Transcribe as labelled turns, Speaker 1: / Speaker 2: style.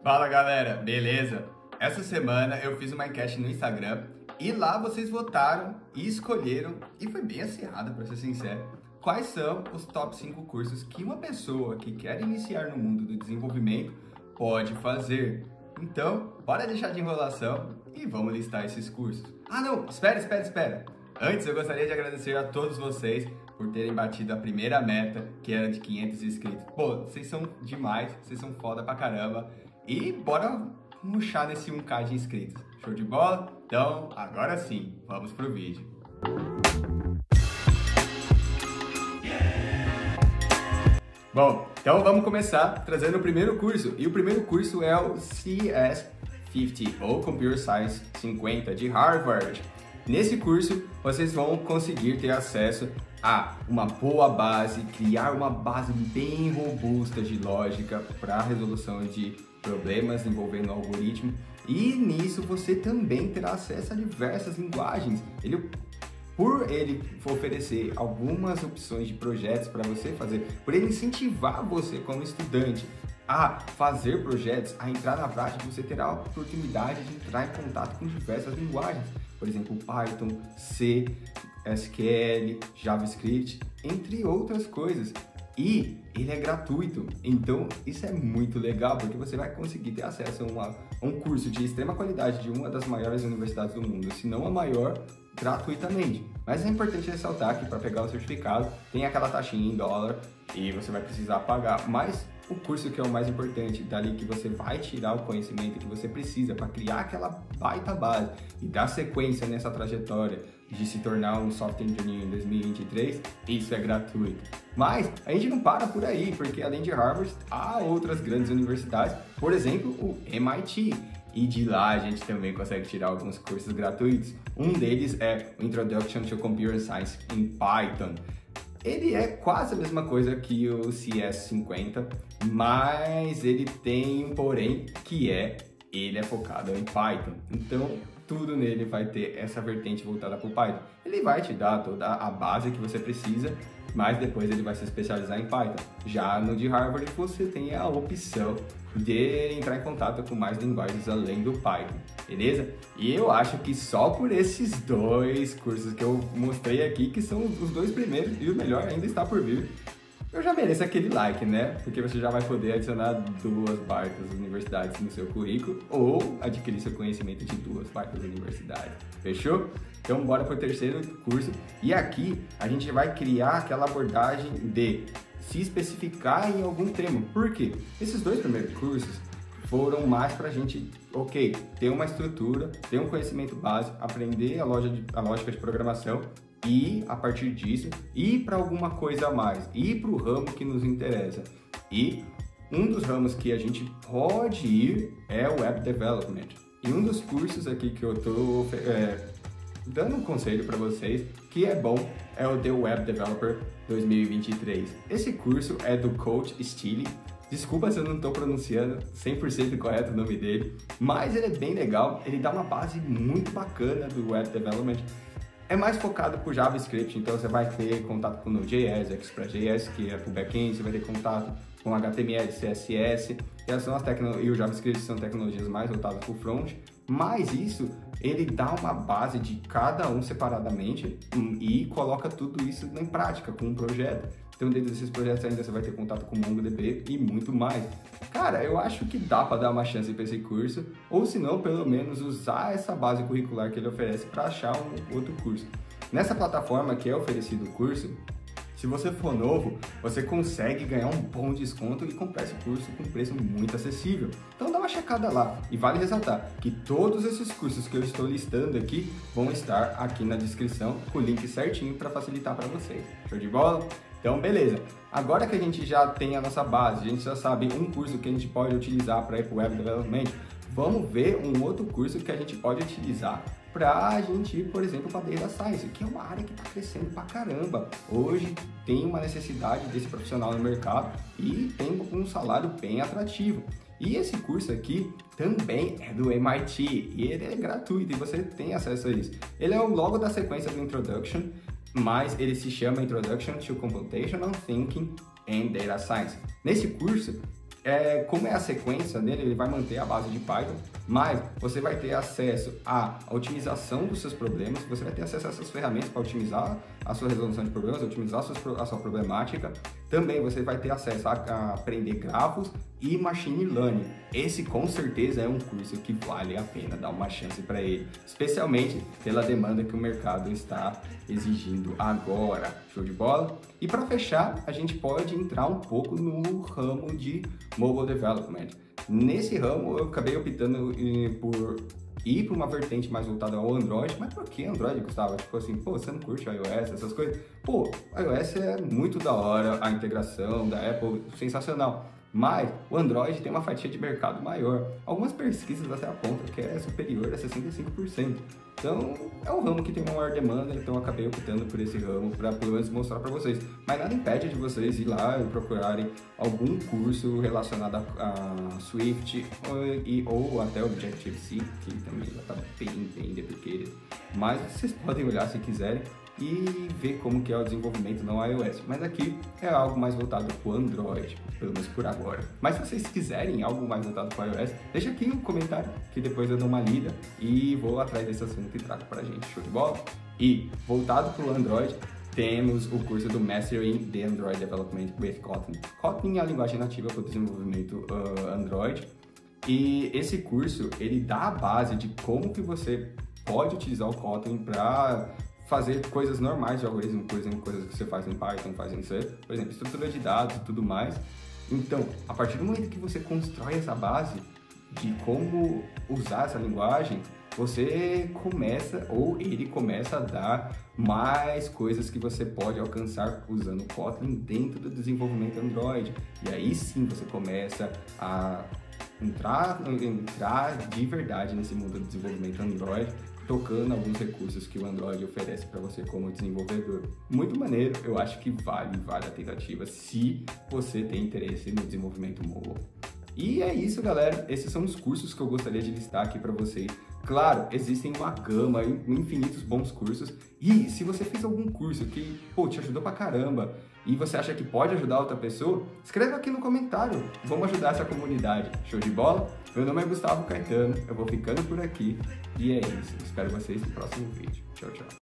Speaker 1: Fala galera, beleza? Essa semana eu fiz uma enquete no Instagram e lá vocês votaram e escolheram, e foi bem acirrada pra ser sincero, quais são os top 5 cursos que uma pessoa que quer iniciar no mundo do desenvolvimento pode fazer. Então, bora deixar de enrolação e vamos listar esses cursos. Ah não, espera! Antes eu gostaria de agradecer a todos vocês por terem batido a primeira meta, que era de 500 inscritos. Pô, vocês são demais, vocês são foda pra caramba. E bora murchar nesse 1K de inscritos. Show de bola? Então, agora sim, vamos pro vídeo. Bom, então vamos começar trazendo o primeiro curso. E o primeiro curso é o CS50, ou Computer Science 50, de Harvard. Nesse curso, vocês vão conseguir ter acesso a uma boa base, criar uma base bem robusta de lógica para a resolução de problemas envolvendo algoritmo, e nisso você também terá acesso a diversas linguagens. Por ele oferecer algumas opções de projetos para você fazer, por ele incentivar você como estudante a fazer projetos, a entrar na prática, você terá a oportunidade de entrar em contato com diversas linguagens, por exemplo, Python, C, SQL, JavaScript, entre outras coisas. E ele é gratuito, então isso é muito legal, porque você vai conseguir ter acesso a um curso de extrema qualidade de uma das maiores universidades do mundo, se não a maior, gratuitamente. Mas é importante ressaltar que para pegar o certificado tem aquela taxinha em dólar e você vai precisar pagar, mas o curso que é o mais importante, dali que você vai tirar o conhecimento que você precisa para criar aquela baita base e dar sequência nessa trajetória de se tornar um software engineer em 2023, isso é gratuito. Mas a gente não para por aí, porque além de Harvard, há outras grandes universidades, por exemplo, o MIT. E de lá a gente também consegue tirar alguns cursos gratuitos. Um deles é o Introduction to Computer Science in Python. Ele é quase a mesma coisa que o CS50, mas ele tem um porém, que ele é focado em Python. Então, tudo nele vai ter essa vertente voltada para o Python. Ele vai te dar toda a base que você precisa, mas depois ele vai se especializar em Python. Já no de Harvard, você tem a opção de entrar em contato com mais linguagens além do Python, beleza? E eu acho que só por esses dois cursos que eu mostrei aqui, que são os dois primeiros, e o melhor ainda está por vir, eu já mereço aquele like, né? Porque você já vai poder adicionar 2 baitas universidades no seu currículo ou adquirir seu conhecimento de 2 baitas universidades. Fechou? Então bora para o terceiro curso. E aqui a gente vai criar aquela abordagem de se especificar em algum tema. Por quê? Esses 2 primeiros cursos foram mais para a gente, ter uma estrutura, ter um conhecimento básico, aprender a lógica de programação, e a partir disso ir para alguma coisa a mais, ir para o ramo que nos interessa. E um dos ramos que a gente pode ir é o Web Development. E um dos cursos aqui que eu estou dando um conselho para vocês, que é bom, é o The Web Developer 2023. Esse curso é do Coach Steele. Desculpa se eu não estou pronunciando 100% correto o nome dele, mas ele é bem legal, ele dá uma base muito bacana do Web Development. É mais focado por JavaScript, então você vai ter contato com Node.js, Express.js, que é para o back-end, você vai ter contato com HTML, CSS, e o JavaScript são tecnologias mais voltadas para o front, mas isso, ele dá uma base de cada um separadamente e coloca tudo isso em prática com um projeto. Então, dentro desses projetos ainda você vai ter contato com MongoDB e muito mais. Cara, eu acho que dá para dar uma chance para esse curso, ou se não, pelo menos usar essa base curricular que ele oferece para achar um outro curso. Nessa plataforma que é oferecido o curso, se você for novo, você consegue ganhar um bom desconto e comprar esse curso com um preço muito acessível. Então dá uma checada lá. E vale ressaltar que todos esses cursos que eu estou listando aqui vão estar aqui na descrição com o link certinho para facilitar para vocês. Show de bola? Então, beleza. Agora que a gente já tem a nossa base, a gente já sabe um curso que a gente pode utilizar para ir para o Web Development, vamos ver um outro curso que a gente pode utilizar para a gente ir, por exemplo, para Data Science, que é uma área que está crescendo pra caramba. Hoje tem uma necessidade desse profissional no mercado e tem um salário bem atrativo. E esse curso aqui também é do MIT e ele é gratuito e você tem acesso a isso. Ele é logo da sequência do Introduction, mas ele se chama Introduction to Computational Thinking and Data Science. Nesse curso, como é a sequência dele, ele vai manter a base de Python, mas você vai ter acesso à otimização dos seus problemas, você vai ter acesso a essas ferramentas para otimizar a sua resolução de problemas, otimizar a sua problemática. Também você vai ter acesso a aprender grafos e machine learning. Esse com certeza é um curso que vale a pena dar uma chance para ele, especialmente pela demanda que o mercado está exigindo agora. Show de bola? E para fechar, a gente pode entrar um pouco no ramo de mobile development. Nesse ramo eu acabei optando por ir para uma vertente mais voltada ao Android. Mas por que Android, Gustavo? Tipo assim, pô, você não curte iOS, essas coisas? Pô, iOS é muito da hora, a integração da Apple, sensacional. Mas o Android tem uma fatia de mercado maior. Algumas pesquisas até apontam que é superior a 65%. Então, é um ramo que tem uma maior demanda, então eu acabei optando por esse ramo para pelo menos mostrar para vocês. Mas nada impede de vocês ir lá e procurarem algum curso relacionado a Swift ou até Objective-C, que também já está bem deprecated. Mas vocês podem olhar se quiserem e ver como que é o desenvolvimento no iOS. Mas aqui é algo mais voltado para o Android, pelo menos por agora. Mas se vocês quiserem algo mais voltado para o iOS, deixa aqui um comentário que depois eu dou uma lida e vou atrás desse assunto e trago para a gente. Show de bola? E voltado para o Android, temos o curso do Mastering the Android Development with Kotlin. Kotlin é a linguagem nativa para o desenvolvimento Android. E esse curso, ele dá a base de como que você pode utilizar o Kotlin para fazer coisas normais de algoritmo, por exemplo, coisas que você faz em Python, faz em C, por exemplo, estrutura de dados e tudo mais. Então, a partir do momento que você constrói essa base de como usar essa linguagem, você começa, ou ele começa a dar mais coisas que você pode alcançar usando o Kotlin dentro do desenvolvimento Android. E aí sim você começa a entrar de verdade nesse mundo do desenvolvimento Android, tocando alguns recursos que o Android oferece para você como desenvolvedor. Muito maneiro, eu acho que vale a tentativa se você tem interesse no desenvolvimento mobile. E é isso, galera. Esses são os cursos que eu gostaria de listar aqui para vocês. Claro, existem uma gama, infinitos bons cursos. E se você fez algum curso que, pô, te ajudou pra caramba e você acha que pode ajudar outra pessoa, escreva aqui no comentário. Vamos ajudar essa comunidade. Show de bola? Meu nome é Gustavo Caetano, eu vou ficando por aqui. E é isso. Espero vocês no próximo vídeo. Tchau, tchau.